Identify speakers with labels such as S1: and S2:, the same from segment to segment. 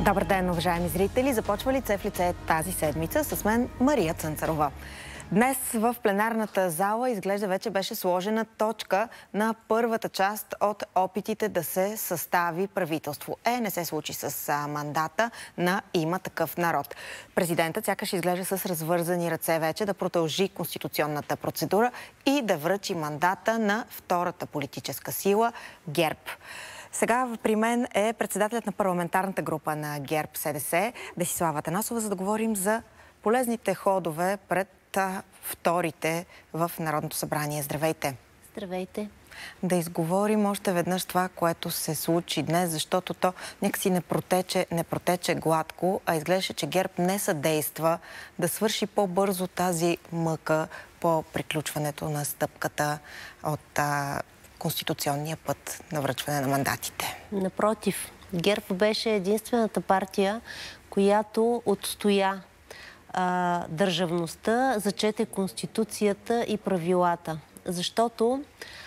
S1: Добър ден, уважаеми зрители! Започва Лице в лице тази седмица с мен Мария Цънцарова. Днес в пленарната зала изглежда вече беше сложена точка на първата част от опитите да се състави правителство. Не се случи с мандата на "Има такъв народ". Президентът сякаш изглежда с развързани ръце вече да продължи конституционната процедура и да връчи мандата на втората политическа сила ГЕРБ. Сега при мен е председателят на парламентарната група на ГЕРБ-СДС Десислава Атанасова, за да говорим за полезните ходове пред вторите в Народното събрание. Здравейте!
S2: Здравейте!
S1: Да изговорим още веднъж това, което се случи днес, защото то някакси не протече гладко, а изглеждаше, че ГЕРБ не съдейства да свърши по-бързо тази мъка по приключването на стъпката от конституционния път на връчване на мандатите.
S2: Напротив, ГЕРБ беше единствената партия, която отстоя държавността, зачете Конституцията и правилата. Защото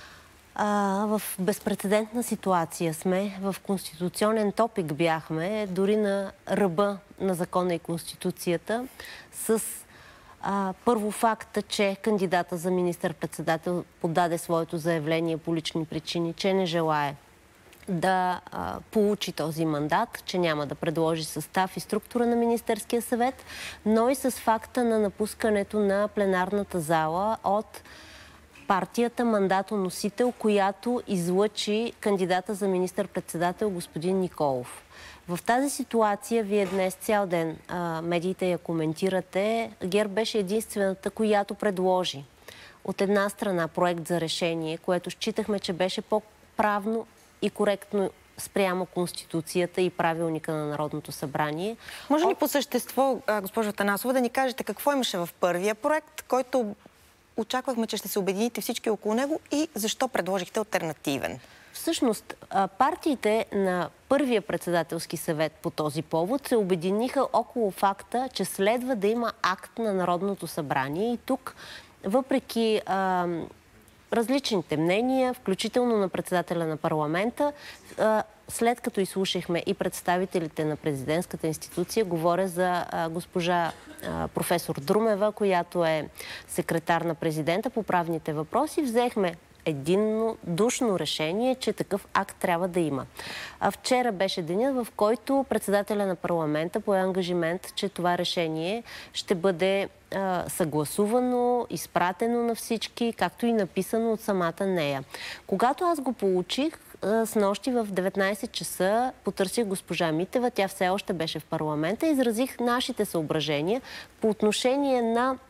S2: в безпрецедентна ситуация сме, в конституционен топик бяхме, дори на ръба на закона и Конституцията, с първо факта, че кандидата за министър-председател подаде своето заявление по лични причини, че не желае да получи този мандат, че няма да предложи състав и структура на Министерския съвет, но и с факта на напускането на пленарната зала от партията мандатоносител, която излъчи кандидата за министър-председател господин Николов. В тази ситуация, вие днес цял ден медиите я коментирате, ГЕРБ беше единствената, която предложи от една страна проект за решение, което считахме, че беше по-правно и коректно спрямо Конституцията и правилника на Народното събрание.
S1: Може ли по същество, госпожо Атанасова, да ни кажете какво имаше в първия проект, който очаквахме, че ще се обедините всички около него, и защо предложихте алтернативен?
S2: Всъщност, партиите на първия председателски съвет по този повод се обединиха около факта, че следва да има акт на Народното събрание, и тук, въпреки различните мнения, включително на председателя на парламента, след като изслушахме и представителите на президентската институция, говоря за госпожа професор Друмева, която е секретар на президента по правните въпроси, взехме единодушно решение, че такъв акт трябва да има. Вчера беше денят, в който председателя на парламента пое ангажимент, че това решение ще бъде съгласувано, изпратено на всички, както и написано от самата нея. Когато аз го получих, снощи в 19 часа потърсих госпожа Митева, тя все още беше в парламента, и изразих нашите съображения по отношение на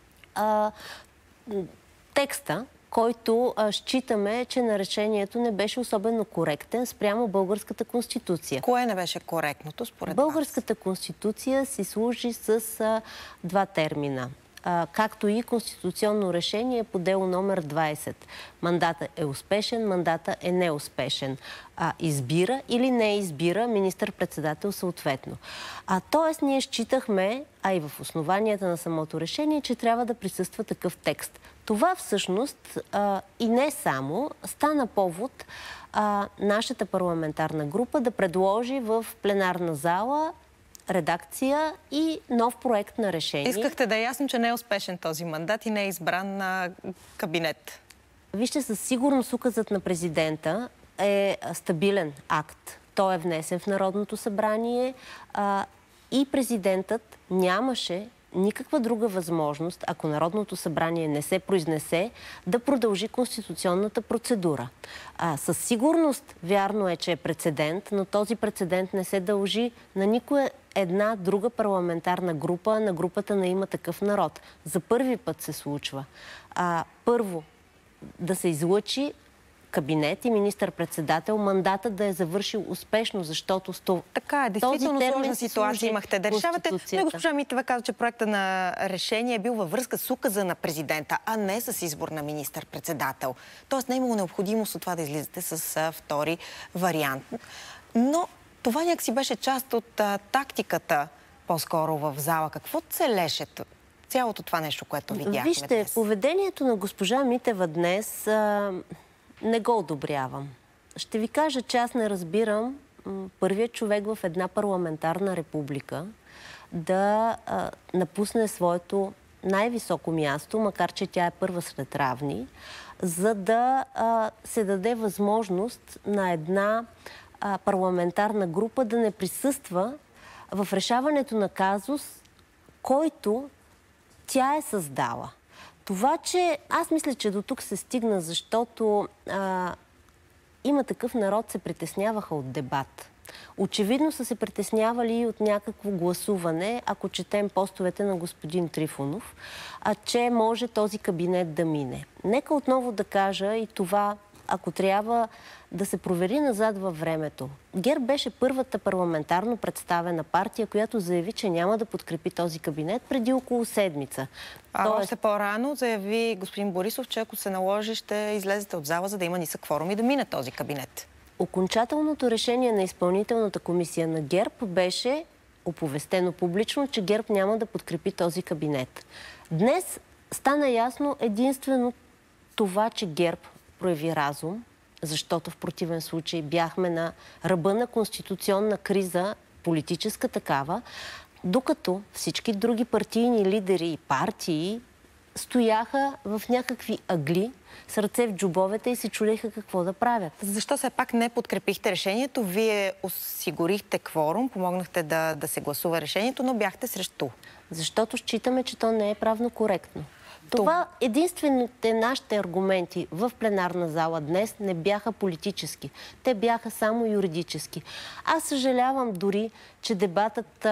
S2: текста, който считаме, че на решението не беше особено коректен спрямо българската конституция.
S1: Кое не беше коректното според вас?
S2: Българската конституция си служи с два термина, както и конституционно решение по дело номер 20. Мандата е успешен, мандата е неуспешен. Избира или не избира министър-председател съответно. Тоест ние считахме, а и в основанията на самото решение, че трябва да присъства такъв текст. Това всъщност и не само стана повод нашата парламентарна група да предложи в пленарна зала редакция и нов проект на решение.
S1: Искахте да е ясно, че не е успешен този мандат и не е избран на кабинет.
S2: Вижте, със сигурност указът на президента е стабилен акт. Той е внесен в Народното събрание и президентът нямаше никаква друга възможност, ако Народното събрание не се произнесе, да продължи конституционната процедура. Със сигурност вярно е, че е прецедент, но този прецедент не се дължи на никоя една друга парламентарна група, на групата на "Има такъв народ". За първи път се случва. Първо, да се излъчи кабинет и министър-председател, мандатът да е завършил успешно, защото
S1: така е, действително сложна ситуация имахте да решавате. Но госпожа Митева каза, че проекта на решение е бил във връзка с указа на президента, а не с избор на министър-председател. Тоест не е имало необходимост от това да излизате с втори вариант. Но това някакси беше част от тактиката по-скоро в зала. Какво целеше цялото това нещо, което видяхме днес?
S2: Вижте, поведението на госпожа Митева днес не го одобрявам. Ще ви кажа, че аз не разбирам първият човек в една парламентарна република да напусне своето най-високо място, макар че тя е първа сред равни, за да се даде възможност на една парламентарна група да не присъства в решаването на казус, който тя е създала. Това, че аз мисля, че до тук се стигна, защото Има такъв народ се притесняваха от дебат. Очевидно са се притеснявали и от някакво гласуване, ако четем постовете на господин Трифонов, че може този кабинет да мине. Нека отново да кажа и това, ако трябва да се провери назад във времето. ГЕРБ беше първата парламентарно представена партия, която заяви, че няма да подкрепи този кабинет преди около седмица.
S1: Още по-рано заяви господин Борисов, че ако се наложи, ще излезете от зала, за да има нисък кворум и да мине този кабинет.
S2: Окончателното решение на изпълнителната комисия на ГЕРБ беше оповестено публично, че ГЕРБ няма да подкрепи този кабинет. Днес стана ясно единствено това, че ГЕРБ прояви разум, защото в противен случай бяхме на ръба на конституционна криза, политическа такава, докато всички други партийни лидери и партии стояха в някакви ъгли, с ръце в джобовете и се чудеха какво да правят.
S1: Защо все пак не подкрепихте решението? Вие осигурихте кворум, помогнахте да се гласува решението, но бяхте срещу.
S2: Защото считаме, че то не е правно коректно. Това единствените нашите аргументи в пленарна зала днес не бяха политически. Те бяха само юридически. Аз съжалявам дори, че дебатът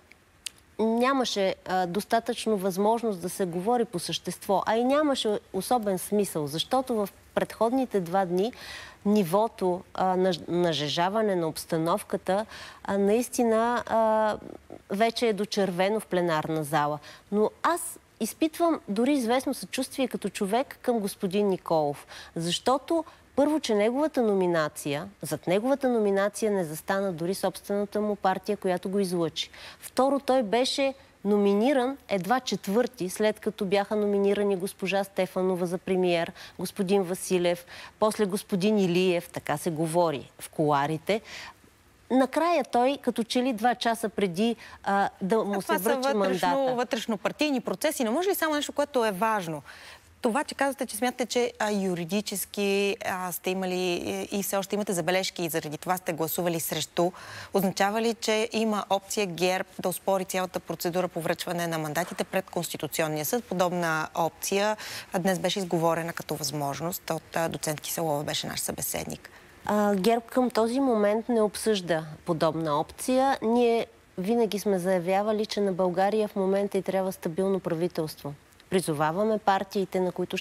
S2: нямаше достатъчно възможност да се говори по същество, а и нямаше особен смисъл, защото в предходните 2 дни нивото на нажежаване на обстановката наистина вече е дочервено в пленарна зала. Но аз изпитвам дори известно съчувствие като човек към господин Николов, защото първо, че неговата номинация, зад неговата номинация не застана дори собствената му партия, която го излъчи. Второ, той беше номиниран едва 4-ти, след като бяха номинирани госпожа Стефанова за премиер, господин Василев, после господин Илиев, така се говори в кулоарите. Накрая той, като че ли 2 часа преди да му се връчи мандата.
S1: Това са вътрешно-партийни процеси. Не може ли само нещо, което е важно? Това, че казвате, че смятате, че юридически сте имали и все още имате забележки и заради това сте гласували срещу, означава ли, че има опция ГЕРБ да оспори цялата процедура по връчване на мандатите пред Конституционния съд? Подобна опция днес беше изговорена като възможност от доцент Киселова, беше наш събеседник.
S2: ГЕРБ към този момент не обсъжда подобна опция. Ние винаги сме заявявали, че на България в момента и трябва стабилно правителство. Призоваваме партията,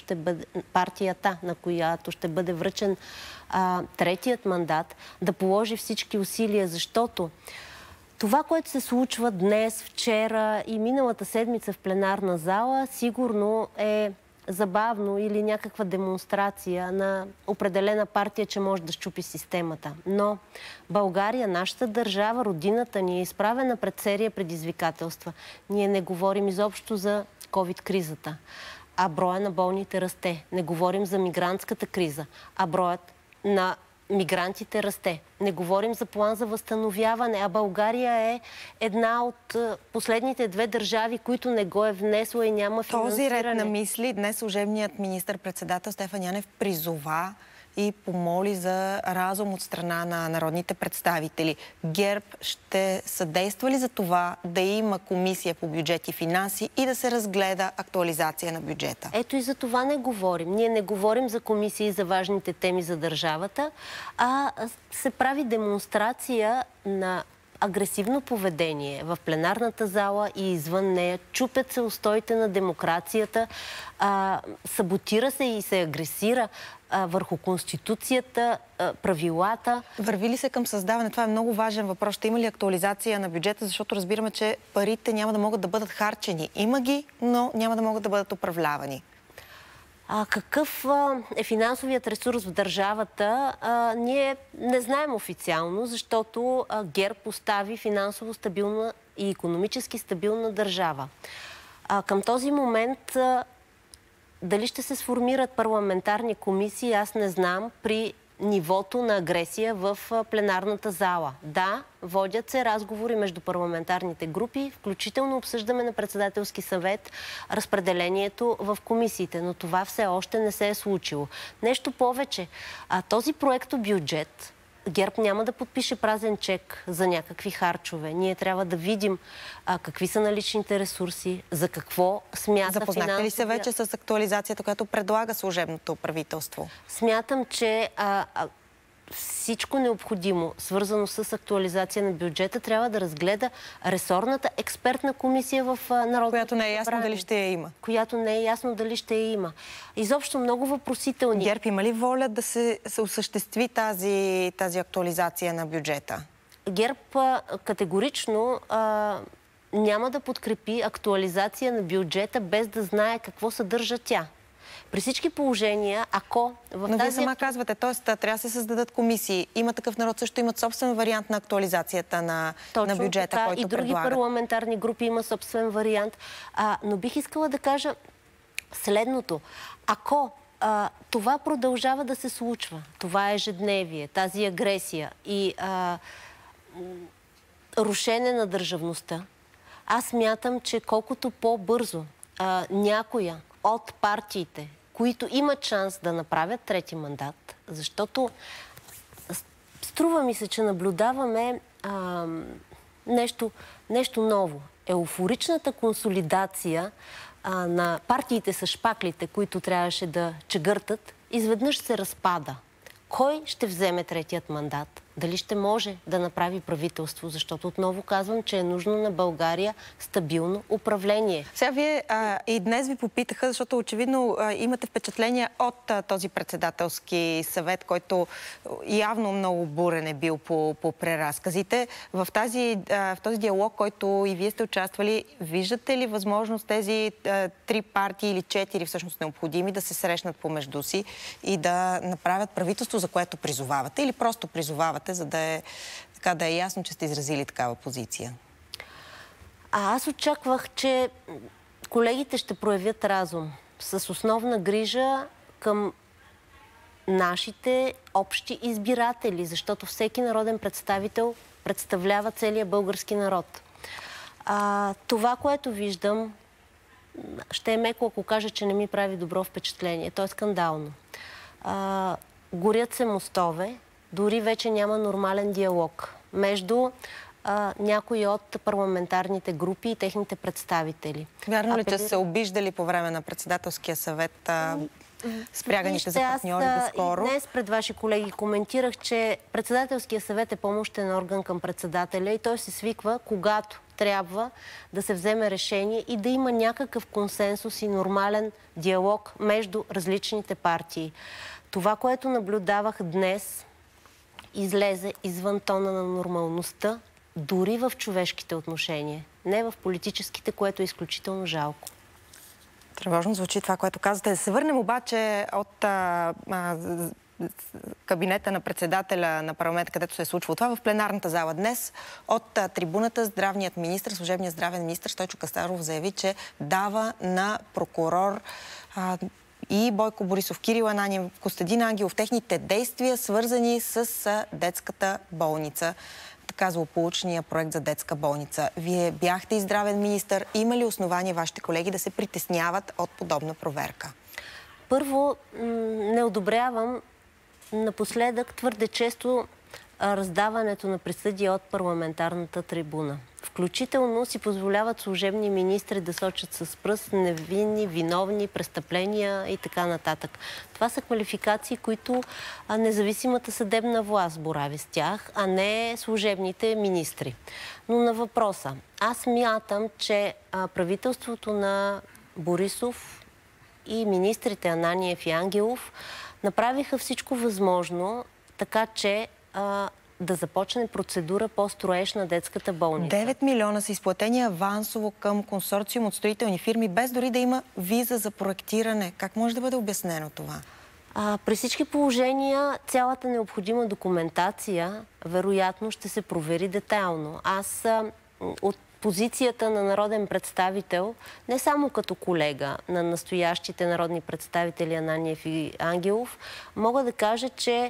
S2: на която ще бъде връчен 3-тият мандат, да положи всички усилия, защото това, което се случва днес, вчера и миналата седмица в пленарна зала, сигурно е забавно или някаква демонстрация на определена партия, че може да счупи системата. Но България, нашата държава, родината ни е изправена пред серия предизвикателства. Ние не говорим изобщо за ковид-кризата, а броя на болните расте. Не говорим за мигрантската криза, а броят на мигрантите расте. Не говорим за план за възстановяване, а България е една от последните 2 държави, които не го е внесла и няма финансиране.
S1: Този ред на мисли днес служебният министър-председател Стефан Янев призова и помоли за разум от страна на народните представители. ГЕРБ ще съдейства ли за това да има комисия по бюджет и финанси и да се разгледа актуализация на бюджета?
S2: Ето и за това не говорим. Ние не говорим за комисии за важните теми за държавата, а се прави демонстрация на агресивно поведение в пленарната зала и извън нея. Чупят се устоите на демокрацията, саботира се и се агресира върху Конституцията, правилата.
S1: Върви ли се към създаване? Това е много важен въпрос. Ще има ли актуализация на бюджета? Защото разбираме, че парите няма да могат да бъдат харчени. Има ги, но няма да могат да бъдат управлявани.
S2: Какъв е финансовият ресурс в държавата, ние не знаем официално, защото ГЕРБ постави финансово стабилна и икономически стабилна държава. Към този момент дали ще се сформират парламентарни комисии, аз не знам. При нивото на агресия в пленарната зала. Да, водят се разговори между парламентарните групи, включително обсъждаме на председателски съвет разпределението в комисиите, но това все още не се е случило. Нещо повече, този проектобюджет ГЕРБ няма да подпише празен чек за някакви харчове. Ние трябва да видим какви са наличните ресурси, за какво смята
S1: Запознахте ли се вече с актуализацията, която предлага служебното правителство?
S2: Смятам, че всичко необходимо, свързано с актуализация на бюджета, трябва да разгледа ресорната експертна комисия в Народното
S1: която не е ясно дали ще я има.
S2: Която не е ясно дали ще я има. Изобщо много въпросителни.
S1: ГЕРБ има ли воля да се осъществи тази актуализация на бюджета?
S2: ГЕРБ категорично няма да подкрепи актуализация на бюджета без да знае какво съдържа тя. При всички положения, ако в
S1: Но вие сама казвате, т.е. трябва да се създадат комисии. Има Такъв народ, също имат собствен вариант на актуализацията на бюджета, който
S2: и други парламентарни групи има собствен вариант. Но бих искала да кажа следното. Ако това продължава да се случва, това ежедневие, тази агресия и рушене на държавността, аз смятам, че колкото по-бързо някоя от партиите, които имат шанс да направят трети мандат, защото струва ми се, че наблюдаваме нещо ново. Еуфоричната консолидация на партиите с шпаклите, които трябваше да чегъртат, изведнъж се разпада. Кой ще вземе третият мандат? Дали ще може да направи правителство? Защото отново казвам, че е нужно на България стабилно управление.
S1: Сега вие и днес ви попитаха, защото очевидно имате впечатление от този председателски съвет, който явно много бурен е бил по преразказите. В този диалог, който и вие сте участвали, виждате ли възможност тези 3 партии или 4 всъщност необходими да се срещнат помежду си и да направят правителство, за което призовавате, или просто призовавате, за да е ясно, че сте изразили такава позиция?
S2: Аз очаквах, че колегите ще проявят разум с основна грижа към нашите общи избиратели, защото всеки народен представител представлява целия български народ. Това, което виждам, ще е меко, ако кажа, че не ми прави добро впечатление. То е скандално. Горят се мостове, дори вече няма нормален диалог между някои от парламентарните групи и техните представители.
S1: Вярно ли, че се обиждали по време на председателския съвет спряганите за партньори доскоро?
S2: Днес пред ваши колеги коментирах, че председателския съвет е помощен орган към председателя и той се свиква, когато трябва да се вземе решение и да има някакъв консенсус и нормален диалог между различните партии. Това, което наблюдавах днес, излезе извън тона на нормалността, дори в човешките отношения, не в политическите, което е изключително жалко.
S1: Тревожно звучи това, което казвате. Да се върнем обаче от кабинета на председателя на парламента, където се е случвало това, в пленарната зала. Днес от трибуната здравният министр, служебният здравен министр Стойчо Кацаров заяви, че дава на прокурор и Бойко Борисов, Кирил Ананиев, Костадин Ангелов техните действия, свързани с детската болница. Така злополучния проект за детска болница. Вие бяхте и здравен министър. Има ли основания вашите колеги да се притесняват от подобна проверка?
S2: Първо, не одобрявам напоследък твърде често раздаването на присъди от парламентарната трибуна. Включително си позволяват служебни министри да сочат с пръст невинни, виновни, престъпления и така нататък. Това са квалификации, които независимата съдебна власт борави с тях, а не служебните министри. Но на въпроса. Аз мятам, че правителството на Борисов и министрите Ананиев и Ангелов направиха всичко възможно, така че да започне процедура по строеж на детската болница.
S1: 9 милиона са изплатени авансово към консорциум от строителни фирми, без дори да има виза за проектиране. Как може да бъде обяснено това?
S2: При всички положения цялата необходима документация вероятно ще се провери детайлно. Аз от позицията на народен представител, не само като колега на настоящите народни представители Ананиев и Ангелов, мога да кажа, че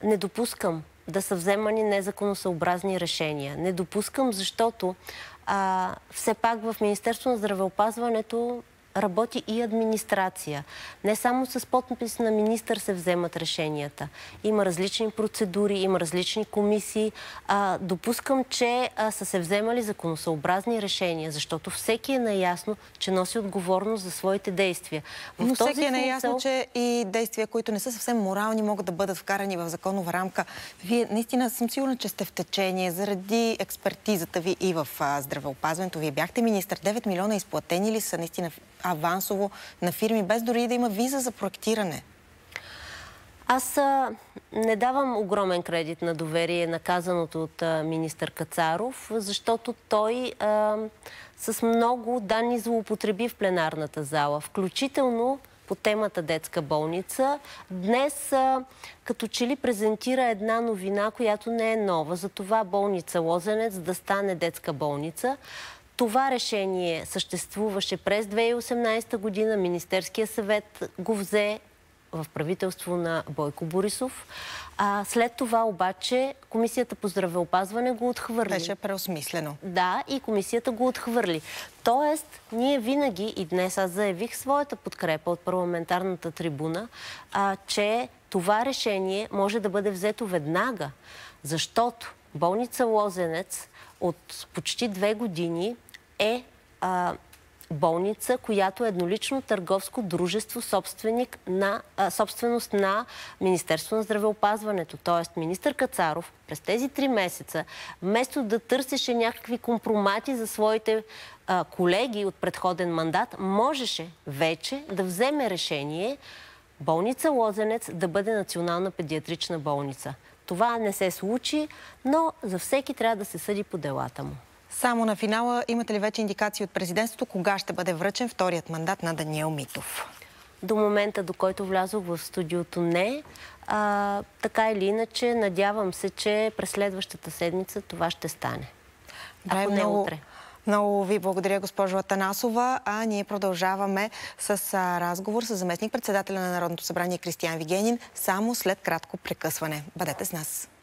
S2: Не допускам да са вземани незаконосъобразни решения. Не допускам, защото все пак в Министерството на здравеопазването работи и администрация. Не само с подпис на министър се вземат решенията. Има различни процедури, има различни комисии. Допускам, че са се вземали законосъобразни решения, защото всеки е наясно, че носи отговорност за своите действия.
S1: Но всеки е наясно, че и действия, които не са съвсем морални, могат да бъдат вкарани в законова рамка. Вие наистина съм сигурна, че сте в течение заради експертизата ви и в здравеопазването. Вие бяхте министър. 9 милиона изплатени ли са наистина авансово на фирми, без дори да има виза за проектиране?
S2: Аз не давам огромен кредит на доверие на казаното от министър Кацаров, защото той с много данни злоупотреби в пленарната зала, включително по темата детска болница. Днес като че ли презентира една новина, която не е нова. За това болница Лозенец да стане детска болница. Това решение съществуваше през 2018 година. Министерския съвет го взе в правителство на Бойко Борисов. След това обаче Комисията по здравеопазване го отхвърли.
S1: Беше преосмислено.
S2: Да, и Комисията го отхвърли. Тоест, ние винаги, и днес аз заявих своята подкрепа от парламентарната трибуна, че това решение може да бъде взето веднага, защото болница Лозенец от почти 2 години е болница, която е еднолично търговско дружество, собственост на Министерството на здравеопазването. Тоест, министър Кацаров през тези 3 месеца, вместо да търсеше някакви компромати за своите колеги от предходен мандат, можеше вече да вземе решение болница Лозенец да бъде национална педиатрична болница. Това не се случи, но за всеки трябва да се съди по делата му.
S1: Само на финала, имате ли вече индикации от президентството кога ще бъде връчен вторият мандат на Даниел Митов?
S2: До момента, до който влязох в студиото, не. Така или иначе, надявам се, че през следващата седмица това ще стане. Ако не утре.
S1: Много ви благодаря, госпожо Атанасова. Ние продължаваме с разговор с заместник-председателя на Народното събрание Кристиан Вигенин само след кратко прекъсване. Бъдете с нас.